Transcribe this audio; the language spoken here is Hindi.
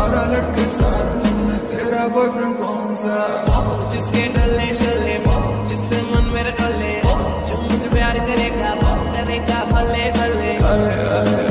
12 लड़के साथ में, तेरा बॉयफ्रेंड कौन सा? जिसके डले डले जिससे मन मेरे डले, जो मुझे प्यार करेगा भले भले।